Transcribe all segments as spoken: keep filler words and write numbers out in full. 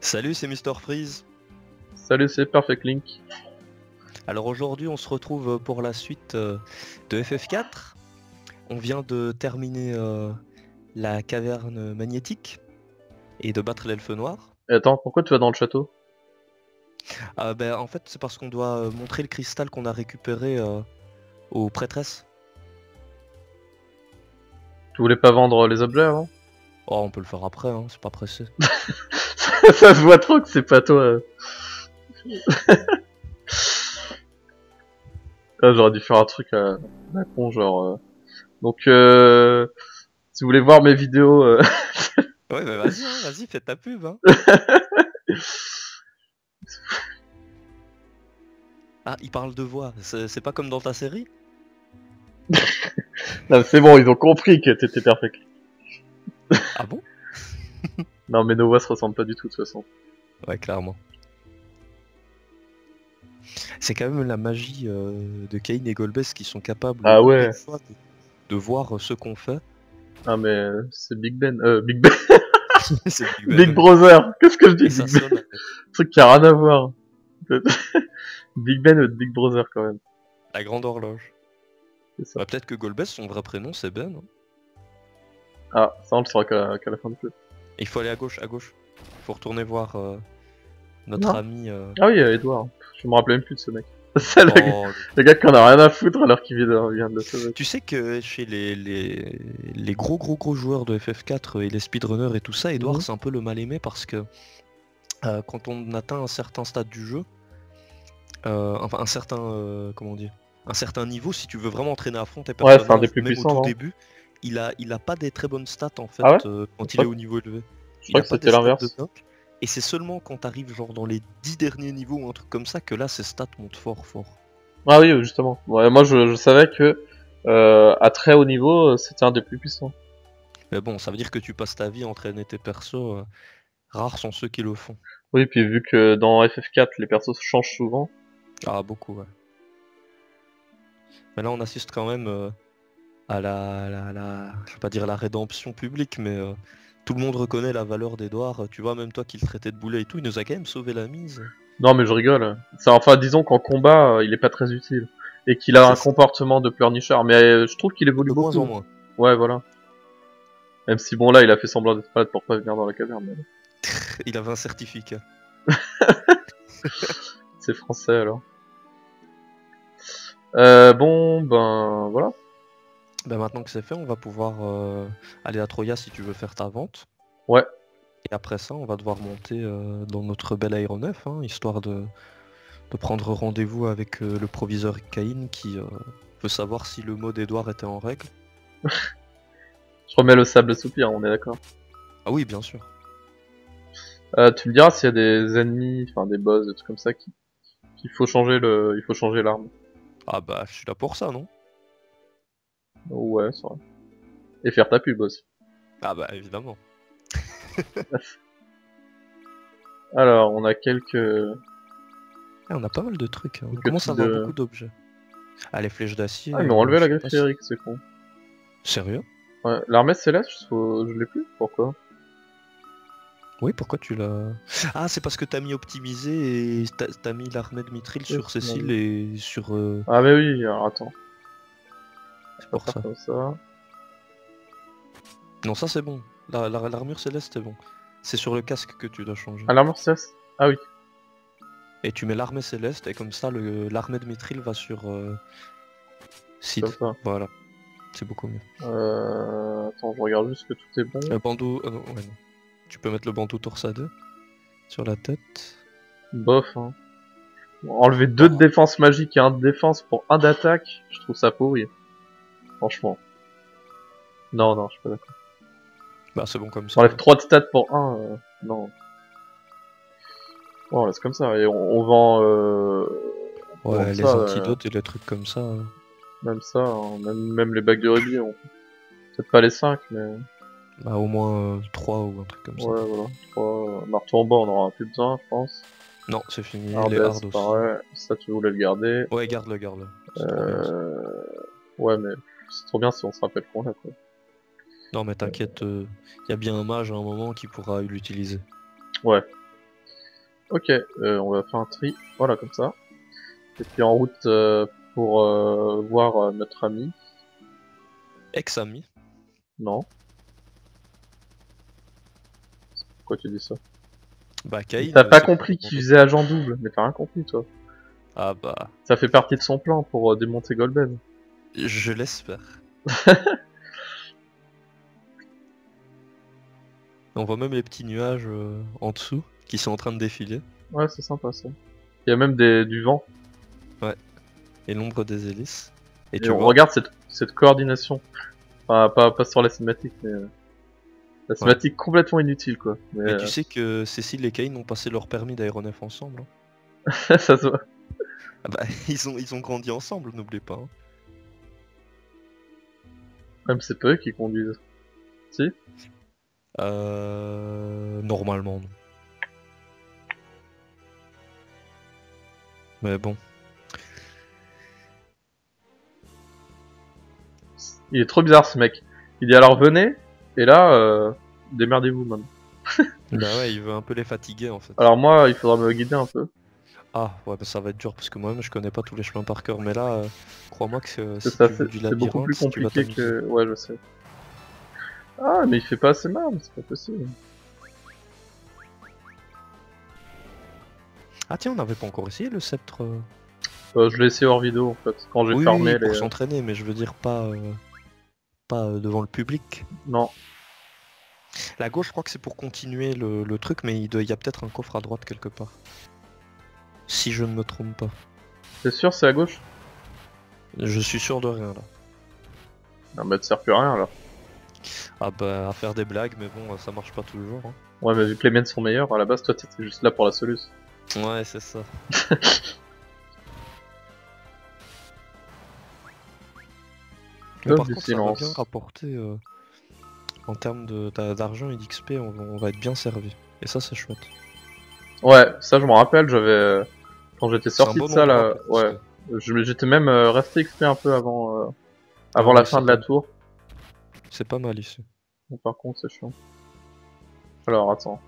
Salut, c'est Mister Freeze. Salut, c'est Perfect Link. Alors aujourd'hui, on se retrouve pour la suite euh, de F F quatre. On vient de terminer euh, la caverne magnétique et de battre l'elfe noir. Et attends, pourquoi tu vas dans le château? Euh, ben, en fait, c'est parce qu'on doit euh, montrer le cristal qu'on a récupéré euh, aux prêtresses. Tu voulais pas vendre les objets avant? Oh, on peut le faire après, hein, c'est pas pressé. Ça se voit trop que c'est pas toi. euh. Ah, j'aurais dû faire un truc à à con, genre... euh. Donc, euh... si vous voulez voir mes vidéos... euh, Ouais, bah vas-y, hein, vas-y, fais ta pub. Hein. Ah, il parle de voix, c'est c'est pas comme dans ta série? Non, c'est bon, ils ont compris que t'étais Perfect Link. Ah bon? Non, mais nos voix se ressemblent pas du tout, de toute façon. Ouais, clairement. C'est quand même la magie euh, de Cain et Golbez qui sont capables Ah même ouais. des fois de, de voir ce qu'on fait. Ah, mais euh, c'est Big Ben. Euh, Big Ben. C'est Big Ben, Big ouais. Brother. Qu'est-ce que je dis, Et ça Big Ben? sonne. Un truc qui a rien à voir. Big Ben ou Big Brother, quand même. La grande horloge. C'est ça. Bah, peut-être que Golbez, son vrai prénom, c'est Ben. Hein. Ah, ça on le saura qu'à la, qu'à la fin du jeu. Il faut aller à gauche, à gauche. Il faut retourner voir euh, notre Non. ami. Euh... Ah oui, euh, Edouard. Je me rappelais même plus de ce mec. C'est le, Oh, le gars qu'on a rien à foutre alors qu'il vient de, vient de le sauver. tu sais que chez les, les, les gros gros gros joueurs de F F quatre et les speedrunners et tout ça, Edouard Mhm. c'est un peu le mal aimé parce que euh, quand on atteint un certain stade du jeu, euh, enfin un certain euh, comment dire, un certain niveau, si tu veux vraiment entraîner à fond tes Ouais, c'est un des personnages, plus même au puissants, tout non? début, il a il a pas des très bonnes stats en Ah ouais? fait euh, quand Je il est crois, au niveau élevé. je Il crois a que pas des c'était stats de l'inverse. dingue. Et c'est seulement quand t'arrives genre dans les dix derniers niveaux ou un truc comme ça que là ses stats montent fort fort. Ah oui, justement. Ouais, moi, je, je savais que euh, à très haut niveau, euh, c'était un des plus puissants. Mais bon, ça veut dire que tu passes ta vie à entraîner tes persos. euh, rares sont ceux qui le font. Oui, puis vu que dans F F quatre, les persos changent souvent. Ah, beaucoup, ouais. Mais là, on assiste quand même euh, à la, la, la- je vais pas dire la rédemption publique, mais euh, tout le monde reconnaît la valeur d'Edouard. Tu vois, même toi qui le traitais de boulet et tout, il nous a quand même sauvé la mise. Non, mais je rigole. Ça, enfin, disons qu'en combat, euh, il est pas très utile. Et qu'il a un C'est ça. comportement de pleurnicheur. Mais euh, je trouve qu'il évolue De moins en beaucoup. moins. Ouais, voilà. Même si, bon, là, il a fait semblant d'être malade pour pas venir dans la caverne. Mais... Il avait un certificat. c'est français, alors. Euh, bon, ben, voilà. Ben maintenant que c'est fait, on va pouvoir euh, aller à Troya si tu veux faire ta vente. Ouais. Et après ça, on va devoir monter euh, dans notre bel aéronef, hein, histoire de, de prendre rendez-vous avec euh, le proviseur Caïn qui euh, veut savoir si le mot d'Edouard était en règle. Je remets le sable soupir, on est d'accord. Ah oui, bien sûr. Euh, tu me diras s'il y a des ennemis, enfin des boss, des trucs comme ça, qui, qu'il faut changer le, il faut changer l'arme. Ah bah, je suis là pour ça, non? Ouais, c'est vrai. Et faire ta pub aussi. Ah bah, évidemment. Alors, on a quelques, Ah, on a pas mal de trucs, hein. On quelques commence à trucs avoir de... beaucoup d'objets. Ah, les flèches d'acier. Ah, ils m'ont euh, enlevé je la sais griffe pas si- féerique, c'est con. Sérieux? Ouais, l'armée céleste, faut... je l'ai plus. Pourquoi? Oui, pourquoi tu l'as... Ah, c'est parce que t'as mis optimisé et t'as t'as mis l'armée de Mithril Qu'est-ce sur qu'on a Cécile mis et sur... euh, Ah, mais oui, alors attends. C'est On va pour faire ça. comme ça. Non, ça c'est bon. La- la- L'armure céleste, c'est bon. C'est sur le casque que tu dois changer. Ah, l'armure céleste? Ah oui. Et tu mets l'armée céleste et comme ça, le- l'armée de Mithril va sur euh, Sid. Comme ça. Voilà. C'est beaucoup mieux. Euh... Attends, je regarde juste que tout est bon. Le bandeau... euh, non, ouais, non. Tu peux mettre le bandeau torsadeux sur la tête. Bof, hein. Enlever deux de Oh. défense magique et un de défense pour un d'attaque, je trouve ça pourri. Franchement. Non, non, je suis pas d'accord. Bah c'est bon comme ça. Enlève trois de stats pour un, euh... non. Bon, on laisse comme ça. Et on, on vend, euh... on Ouais, vend les ça, euh, antidotes et les trucs comme ça. euh. même ça, hein. même, même les bagues de rubis, on... peut-être pas les cinq, mais... Bah au moins trois ou un truc comme ça. Ouais, voilà. trois... Marteau en bas, on aura plus besoin, je pense. Non, c'est fini. Les Hardest, hard aussi. pareil. Ça, tu voulais le garder. Ouais, garde-le, garde-le. C'est trop bien, ça. Euh... Ouais, mais c'est trop bien si on se rappelle qu'on l'a, quoi. Non mais t'inquiète, il y a bien un mage à un moment qui pourra l'utiliser. Ouais. Ok, euh, on va faire un tri, voilà comme ça. Et puis en route euh, pour euh, voir euh, notre ami. Ex-ami. Non. Pourquoi tu dis ça? Bah, Mais Caïn, t'as euh, pas c'est compris complètement qu'il d'autres faisait choses. agent double, mais t'as rien compris toi. Ah bah, Ça fait partie de son plan pour euh, démonter Golben. je l'espère. On voit même les petits nuages euh, en dessous qui sont en train de défiler. Ouais, c'est sympa ça. Il y a même des, du vent. Ouais. Et l'ombre des hélices. Et Et tu on vois, regarde cette, cette coordination. Enfin, pas, pas sur la cinématique, mais euh, la ouais. cinématique complètement inutile quoi. Mais Mais tu euh, sais que Cécile et Caïn ont passé leur permis d'aéronef ensemble. Hein. ça se voit. Ah bah, ils ont, ils ont grandi ensemble, n'oublie pas. Hein. Même c'est pas eux qui conduisent. Si? Euh... Normalement, non. Mais bon. Il est trop bizarre ce mec. Il dit alors venez, et là, euh, démerdez-vous man. Bah ouais, il veut un peu les fatiguer en fait. Alors moi, il faudra me guider un peu. Ah ouais, bah ça va être dur parce que moi-même je connais pas tous les chemins par cœur. Mais là, euh, crois-moi que euh, C'est si ça, tu c'est veux du c'est beaucoup plus labyrinthe, tu vas compliqué t'amuser. que... Ouais, je sais. Ah, mais il fait pas assez mal, c'est pas possible. Ah tiens, on n'avait pas encore essayé le sceptre. euh. Euh, je l'ai essayé hors vidéo en fait, quand j'ai Oui, oui, fermé oui, les... pour s'entraîner, mais je veux dire pas, euh, pas euh, devant le public. Non. La gauche, je crois que c'est pour continuer le, le truc, mais il, doit- il y a peut-être un coffre à droite quelque part. Si je ne me trompe pas. T'es sûr c'est à gauche? Je suis sûr de rien là. Non bah, ça sert plus à rien alors. Ah bah, à faire des blagues, mais bon, ça marche pas toujours. Hein. Ouais, mais vu que les miennes sont meilleures, à la base, toi t'étais juste là pour la soluce. Ouais, c'est ça. Mais Cloche par du contre, ça va bien silence. rapporter euh, en termes de- d'a- d'argent et d'X P, on, va- on va être bien servi. Et ça, c'est chouette. Ouais, ça je m'en rappelle, j'avais... euh, Quand j'étais C'est un sorti de bon ça endroit là, pour ouais. poster. Je- J'étais même euh, resté X P un peu avant, euh, Ah avant la oui, fin c'est de pas, la tour. c'est pas mal ici. Bon, par contre, c'est chiant. Alors, attends.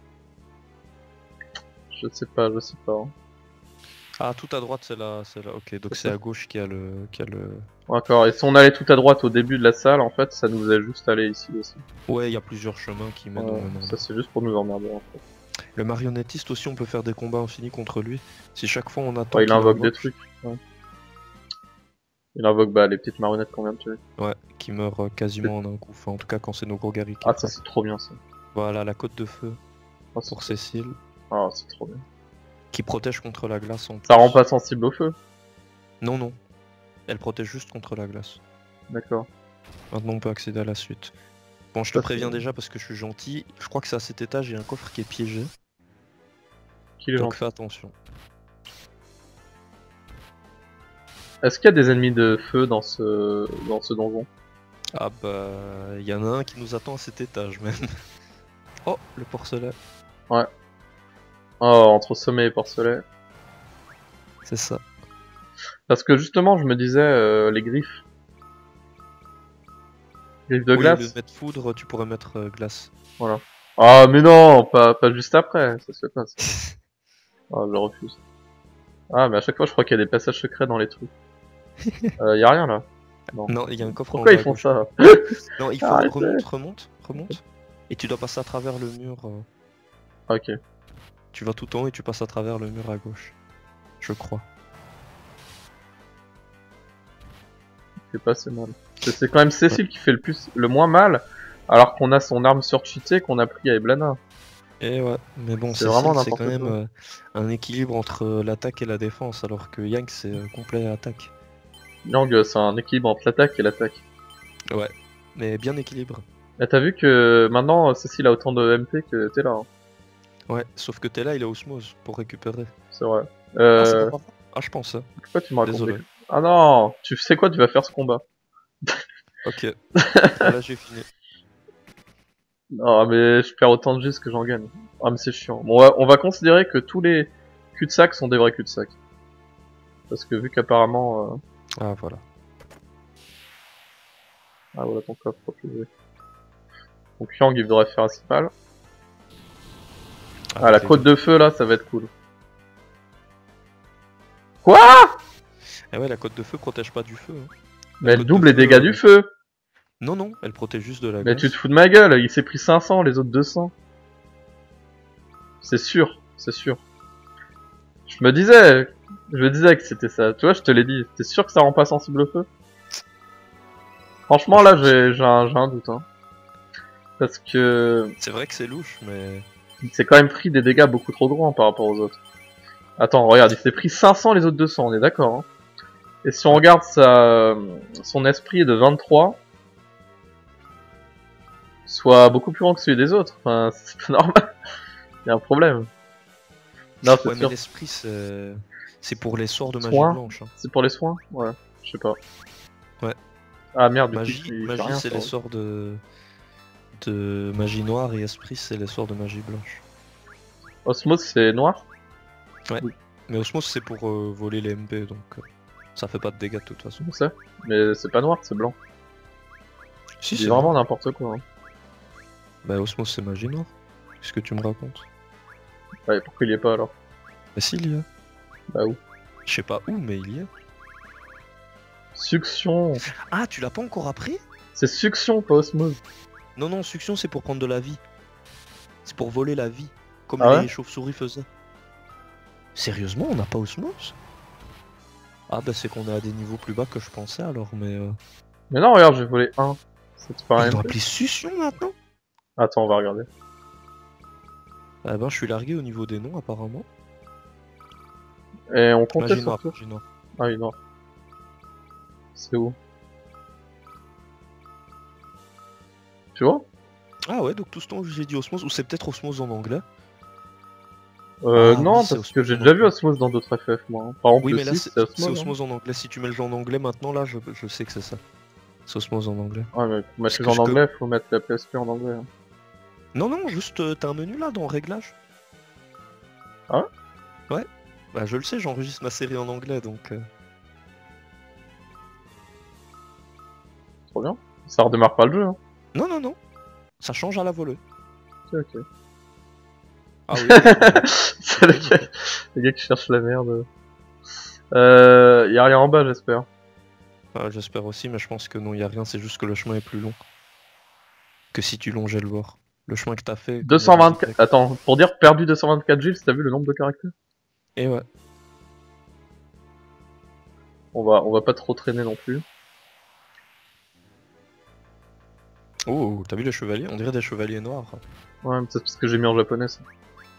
Je sais pas, je sais pas. Hein. Ah, tout à droite, c'est là, c'est là. Ok, donc C'est c'est ça. à gauche qui a le, qui a le. D'accord, et si on allait tout à droite au début de la salle, en fait, ça nous a juste allé ici aussi. Ouais, il y a plusieurs chemins qui mènent au Ouais, même ça endroit. c'est juste pour nous emmerder en fait. Le marionnettiste aussi, on peut faire des combats infinis contre lui. Si chaque fois on attend Ouais, il qu'il invoque des invoque, trucs. Ouais. Il invoque bah, les petites marionnettes qu'on vient de tuer. ouais, qu'il meurt euh, quasiment en un coup. Enfin, en tout cas, quand c'est nos gros guerriers qui Ah, ça frappent. c'est trop bien ça. Voilà, la côte de feu Ah, c'est pour trop... Cécile, ah, c'est trop bien. qui protège contre la glace en plus. Ça rend pas sensible au feu. Non, non, elle protège juste contre la glace. D'accord. Maintenant, on peut accéder à la suite. Bon, je te Ça, préviens c'est- déjà parce que je suis gentil. Je crois que c'est à cet étage, il y a un coffre qui est piégé. Qui est Donc gentil. fais attention. Est-ce qu'il y a des ennemis de feu dans ce dans ce donjon? Ah bah, il y en a un qui nous attend à cet étage même. Oh, le porcelet. Ouais. Oh, entre sommet et porcelet. C'est ça. Parce que justement, je me disais, euh, les griffes. Griffes de Oui, au lieu glace. de mettre foudre, tu pourrais mettre euh, glace. Voilà. Ah, mais non, pas, pas juste après, ça se fait pas ça. Ah, je refuse. Ah, mais à chaque fois, je crois qu'il y a des passages secrets dans les trucs. Euh, y a rien là. Non. Non, il y a un coffre en Pourquoi bas ils à font gauche. ça? Non, il faut Arrêtez. remonte, remonte, remonte. Et tu dois passer à travers le mur. euh, Ok. Tu vas tout en haut et tu passes à travers le mur à gauche. Je crois. C'est pas assez mal. C'est c'est quand même Cécile qui fait le plus, le moins mal, alors qu'on a son arme surcheatée qu'on a pris à Eblana. Et ouais, mais bon, C'est Cécile, vraiment c'est n'importe quand même quoi. euh, un équilibre entre euh, l'attaque et la défense, alors que Yang, c'est euh, complet attaque. Yang, euh, c'est un équilibre entre l'attaque et l'attaque. Ouais, mais bien équilibré. Et t'as vu que maintenant, Cécile a autant de M P que t'es là. Hein. Ouais, sauf que t'es là, il a osmose pour récupérer. C'est vrai. Ah, c'est pas Euh, grave. Ah, je pense. hein. pourquoi tu me racontes Désolé. des- Ah non, tu sais quoi, tu vas faire ce combat. Ok. Bah là, j'ai fini. Non, mais je perds autant de G que j'en gagne. Ah, mais c'est chiant. Bon, on va, on va considérer que tous les cul-de-sac sont des vrais cul-de-sac. Parce que vu qu'apparemment... Euh... Ah, voilà. Ah voilà ton coffre, refusé. Donc Yang, il devrait faire assez mal. Ah, la côte de feu là, ça va être cool. Quoi? Eh ouais, la côte de feu protège pas du feu. Hein. Mais elle double les dégâts euh... du feu. Non, non, elle protège juste de la Mais glace. tu te fous de ma gueule, il s'est pris cinq cents, les autres deux cents. C'est sûr, c'est sûr. Je me disais, je me disais que c'était ça. Tu vois, je te l'ai dit. T'es sûr que ça rend pas sensible au feu? Franchement, là, j'ai un, un doute. Hein. Parce que... C'est vrai que c'est louche, mais... Il s'est quand même pris des dégâts beaucoup trop grands par rapport aux autres. Attends, regarde, il s'est pris cinq cents, les autres deux cents, on est d'accord. Hein. Et si on regarde sa... son esprit est de vingt-trois... Soit beaucoup plus grand que celui des autres. Enfin, c'est pas normal. Il y a un problème. Non, c'est ouais, sûr. Mais l'esprit, c'est... C'est pour les sorts de magie soins. Blanche. Hein. C'est pour les soins? Ouais, je sais pas. Ouais. Ah merde, magie, du coup, magie c'est les sorts de... de magie noire et esprit, c'est les sorts de magie blanche. Osmose, c'est noir? Ouais. Oui. Mais Osmose, c'est pour euh, voler les M P, donc euh, ça fait pas de dégâts de toute façon. Je sais. Mais c'est pas noir, c'est blanc. Si, c'est vraiment n'importe quoi. Hein. Bah, Osmose, c'est magie noire. Qu'est-ce que tu me racontes? Ouais, pourquoi il y est pas alors? Bah, si, il y a. Bah, où? Je sais pas où, mais il y a. Succion. Ah, tu l'as pas encore appris? C'est succion, pas osmose. Non, non, succion, c'est pour prendre de la vie. C'est pour voler la vie. Comme ah les ouais chauves-souris faisaient. Sérieusement, on n'a pas osmose? Ah, bah, c'est qu'on est à des niveaux plus bas que je pensais alors, mais. Euh... Mais non, regarde, j'ai volé un. Ils l'ont appelé succion maintenant? Attends, on va regarder. Ah ben, je suis largué au niveau des noms, apparemment. Et on comptait magie noire, surtout. magie noire. Ah oui, non. C'est où? Tu vois? Ah ouais, donc tout ce temps j'ai dit osmose, ou c'est peut-être osmose en anglais? Euh, ah, non, oui, parce que j'ai déjà vu osmose dans d'autres F F, moi. Par exemple, oui, mais là, c'est osmose, osmose, hein. En anglais. Si tu mets le jeu en anglais maintenant, là, je, je sais que c'est ça. C'est osmose en anglais. Ouais, mais pour mettre le jeu en anglais, faut mettre la P S P en anglais. Hein. Non, non, juste, euh, t'as un menu là dans Réglages. Ah ouais? Ouais. Bah, je le sais, j'enregistre ma série en anglais, donc... Euh... Trop bien. Ça redémarre pas le jeu, hein. Non, non, non. Ça change à la volée. Ok, ok. Ah oui. C'est le gars... le gars qui cherche la merde. Euh... Y'a rien en bas, j'espère. Ah, j'espère aussi, mais je pense que non, y a rien, c'est juste que le chemin est plus long. Que si tu longeais le voir. Le chemin que t'as fait... deux cent vingt-quatre... Attends, pour dire perdu deux cent vingt-quatre gigs, t'as vu le nombre de caractères? Et ouais. On va, on va pas trop traîner non plus. Oh, t'as vu les chevaliers? On dirait des chevaliers noirs. Ouais, mais c'est parce que j'ai mis en japonais ça.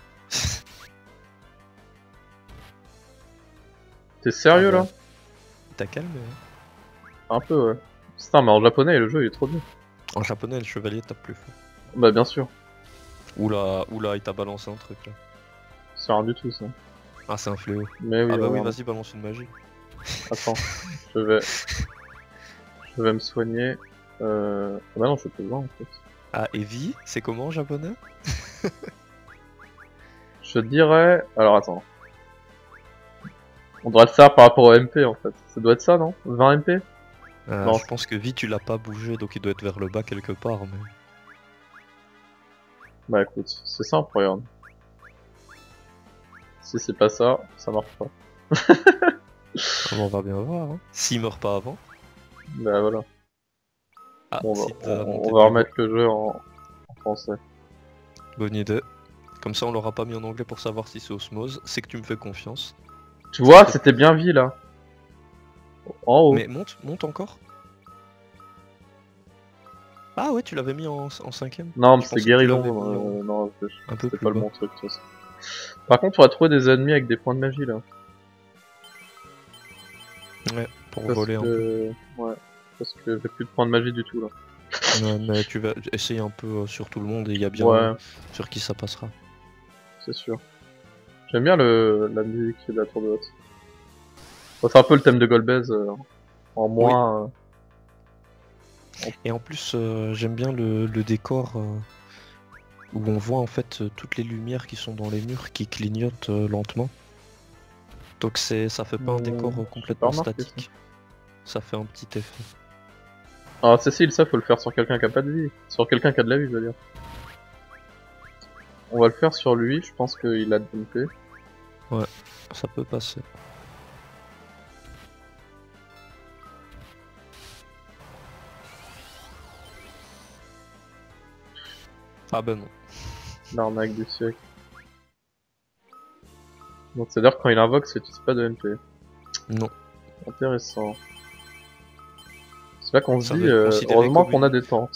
T'es sérieux ah, là? T'as calme? Un peu, ouais. Putain, mais en japonais, le jeu il est trop bien. En japonais, le chevalier tape plus fort. Bah, bien sûr. Oula, oula, il t'a balancé un truc là. C'est rien du tout ça. Ah, c'est un fléau. Mais oui, ah, bah ouais, oui, vas-y, balance une magie. Attends, je vais. Je vais me soigner. Euh... Ah bah non, je peux pas en fait. Ah, et vie, c'est comment en japonais? Je dirais... Alors attends. On devrait le savoir par rapport au M P en fait. Ça doit être ça, non? vingt M P? euh, Non, je pense que vie, tu l'as pas bougé, donc il doit être vers le bas quelque part, mais... Bah écoute, c'est simple, regarde. Si c'est pas ça, ça marche pas. On va bien voir, hein. S'il meurt pas avant. Bah voilà. Ah, bon, si on, on va remettre le jeu en, en français. Bonne idée. Comme ça on l'aura pas mis en anglais pour savoir si c'est osmose, c'est que tu me fais confiance. Tu vois, c'était bien vie là. En haut. Mais monte, monte encore. Ah ouais, tu l'avais mis en, en cinquième. Non, mais c'est guérillon. Euh, non, un peu c'est plus pas bas. le bon truc. De toute façon. Par contre, on va trouver des ennemis avec des points de magie là. Ouais, pour parce voler que... un peu. Ouais, parce que j'ai plus de points de magie du tout là. Ouais, mais tu vas essayer un peu euh, sur tout le monde et il y a bien ouais. sur qui ça passera. C'est sûr. J'aime bien le la musique de la tour de haute. Bon, c'est un peu le thème de Golbez euh, en moins. Oui. Euh... Et en plus, euh, j'aime bien le, le décor euh, où on voit en fait euh, toutes les lumières qui sont dans les murs qui clignotent euh, lentement. Donc c'est ça fait pas un décor euh, complètement statique. Ça. ça fait un petit effet. Ah, Cécile, ça faut le faire sur quelqu'un qui a pas de vie. Sur quelqu'un qui a de la vie, je veux dire. On va le faire sur lui, je pense qu'il a dumpé. Ouais, ça peut passer. Ah ben non. L'arnaque du siècle. Donc c'est-à-dire que quand il invoque, ça utilise pas de N P. Non. Intéressant. C'est là qu'on se Ça dit, va être euh, considéré heureusement comme qu'on a une- des temps.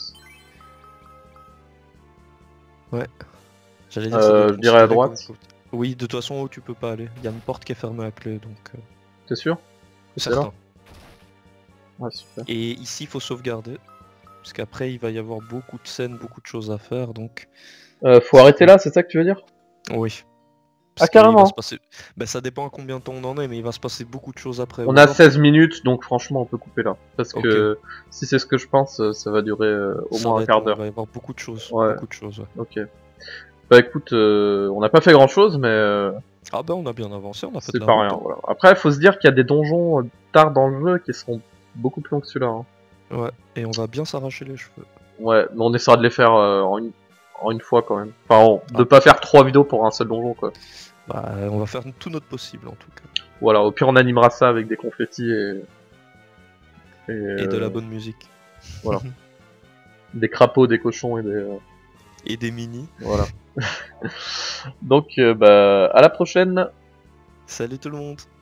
Ouais. J'allais dire Euh, ça doit être je dirais à considéré droite. comme- Oui, de toute façon, où tu peux pas aller. Il y a une porte qui est fermée à clé, donc... euh, T'es sûr? C'est là? certain. Ouais, super. Et ici, il faut sauvegarder. Parce qu'après, il va y avoir beaucoup de scènes, beaucoup de choses à faire, donc... Euh, faut arrêter là, c'est ça que tu veux dire? Oui. Ah, Parce qu'il va carrément. se passer... Ben, ça dépend à combien de temps on en est, mais il va se passer beaucoup de choses après. On Ou a alors, seize minutes, donc franchement, on peut couper là. Parce Ok. que si c'est ce que je pense, euh, ça va durer euh, au ça moins va un être quart long, d'heure. il va y avoir beaucoup de choses. Ouais. Beaucoup de choses, ouais. Ok. Bah écoute, euh, on n'a pas fait grand chose, mais euh, Ah ben, on a bien avancé, on a fait de c'est la pas route, rien. hein. Voilà. Après, il faut se dire qu'il y a des donjons euh, tard dans le jeu qui seront beaucoup plus longs que celui-là. Hein. Ouais, et on va bien s'arracher les cheveux. Ouais, mais on essaiera de les faire euh, en, une... en une fois quand même. Enfin, on- de Ah. pas faire trois vidéos pour un seul donjon, quoi. Bah, on va faire tout notre possible, en tout cas. Voilà, au pire, on animera ça avec des confettis et. Et, Et de euh, la bonne musique. Voilà. Des crapauds, des cochons et des. euh, Et des mini. Voilà. Donc, euh, bah, à la prochaine! Salut tout le monde!